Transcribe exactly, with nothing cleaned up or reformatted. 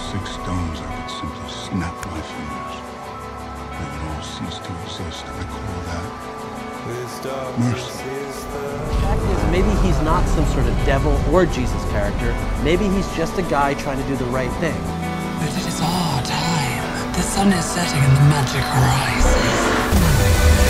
six stones, I could simply snap my fingers. They would all cease to exist. I call that mercy. The fact is, maybe he's not some sort of devil or Jesus character. Maybe he's just a guy trying to do the right thing. But it is our time. The sun is setting and the magic rises.